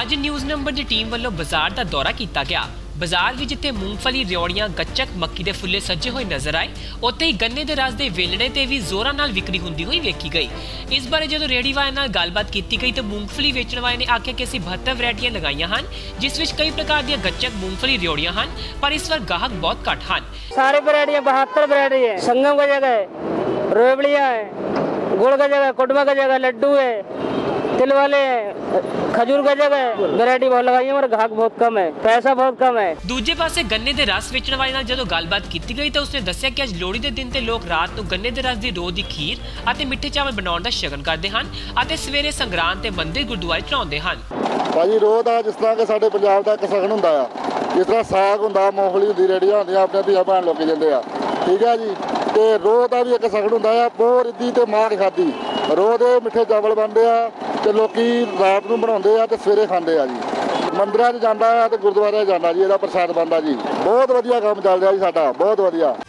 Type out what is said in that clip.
ਅੱਜ news number ਦੀ team ਵੱਲੋਂ ਬਾਜ਼ਾਰ ਦਾ ਦੌਰਾ ਕੀਤਾ ਗਿਆ। ਬਾਜ਼ਾਰ ਵਿੱਚ ਜਿੱਥੇ ਮੂੰਗਫਲੀ, ਰਿਓੜੀਆਂ, ਗੱਚਕ, ਮੱਕੀ ਦੇ ਫੁੱਲੇ ਸੱਜੇ ਹੋਏ ਨਜ਼ਰ ਆਏ, ਉੱਥੇ ਹੀ ਗੰਨੇ ਦੇ ਰਸ ਦੇ ਵੇਲਣੇ ਤੇ ਵੀ ਜ਼ੋਰਾਂ ਨਾਲ ਵਿਕਰੀ ਹੁੰਦੀ ਹੋਈ ਵੇਖੀ ਗਈ। ਇਸ ਬਾਰੇ ਜਦੋਂ ਰੇਹੜੀ ਵਾਲਿਆਂ ਨਾਲ ਗੱਲਬਾਤ ਕੀਤੀ ਗਈ ਤਾਂ ਮੂੰਗਫਲੀ ਵੇਚਣ ਵਾਲੇ ਨੇ ਆਖਿਆ ਕਿ ਅਸੀਂ 72 ਵੈਰਾਈਟੀਆਂ ਲਗਾਈਆਂ ਹਨ, ਜਿਸ ਵਿੱਚ ਕਈ ਪ੍ਰਕਾਰ ਦੀਆਂ ਗੱਚਕ, ਮੂੰਗਫਲੀ, ਰਿਓੜੀਆਂ ਹਨ, ਪਰ ਇਸ ਵਾਰ ਗਾਹਕ ਬਹੁਤ ਘੱਟ ਹਨ। सारी वैरायटियाँ 72 वैरायटी है। संगम का जगह है, रोबड़ियाँ है, गुड़ का जगह, कुटमा का जगह, लड्डू है, तिल वाले है, खजूर का जगह है। वैरायटी बहुत लगाई है और ग्राहक बहुत कम है, पैसा बहुत कम है। ਦੂਜੇ ਪਾਸੇ ਗੰਨੇ ਦੇ ਰਸ ਵੇਚਣ ਵਾਲੇ ਨਾਲ ਜਦੋਂ ਗੱਲਬਾਤ ਕੀਤੀ ਗਈ ਤਾਂ ਉਸਨੇ ਦੱਸਿਆ ਕਿ ਅੱਜ ਲੋਹੜੀ ਦੇ ਦਿਨ ਤੇ ਲੋਕ ਰਾਤ ਨੂੰ ਗੰਨੇ ਦੇ ਰਸ ਦੀ ਰੋਹ ਦੀ ਖੀਰ ਅਤੇ ਮਿੱਠੇ ਚਾਵਲ ਬਣਾਉਣ ਦਾ ਸ਼ਗਨ ਕਰਦੇ ਹਨ ਅਤੇ ਸਵੇਰੇ ਸੰਗਰਾਂਦ ਤੇ ਮੰਦਿਰ ਗੁਰਦੁਆਰੇ ਚੜਾਉਂਦੇ ਹਨ। ਭਾਜੀ ਰੋਹ ਦਾ ਜਿਸ ਤਰ੍ਹਾਂ ਕਿ ਸਾਡੇ ਪੰਜਾਬ ਦਾ ਇੱਕ ਸ਼ਗਨ ਹੁੰਦਾ ਆ, ਜਿਸ ਤਰ੍ਹਾਂ ਸਾਗ ਹੁੰਦਾ, ਮੂੰਗਫਲੀ ਹੁੰਦੀ, ਰੇੜੀਆਂ ਹੁੰਦੀਆਂ, ਆਪਣੇ ਧੀਆਂ ਭੈਣ ਲੋਕੀ ਦਿੰਦੇ ਆ, ਠੀਕ ਹੈ ਜੀ। ਤੇ ਰੋਹ ਦਾ ਵੀ ਇੱਕ ਸ਼ਗਨ ਹੁੰਦਾ ਆ, ਬਹੁਤ ਰਿੱਧੀ ਤੇ ਮਾਂ ਖਾਦੀ ਰੋਹ ਦੇ ਮਿੱਠੇ ਚਾਵਲ ਬਣਦੇ ਆ ਤੇ ਲੋਕੀ ਰਾਤ ਨੂੰ ਬਣਾਉਂਦੇ ਆ ਤੇ ਸਵੇਰੇ ਖਾਂਦੇ ਆ ਜੀ। ਮੰਦਿਰਾਂ 'ਚ ਜਾਂਦਾ ਆ ਤੇ ਗੁਰਦੁਆਰੇ ਜਾਂਦਾ ਜੀ, ਇਹਦਾ ਪ੍ਰਸ਼ਾਦ ਬਣਦਾ ਜੀ। ਬਹੁਤ ਵਧੀਆ ਕੰਮ ਚੱਲ ਰਿਹਾ ਜੀ ਸਾਡਾ, ਬਹੁਤ ਵਧੀਆ।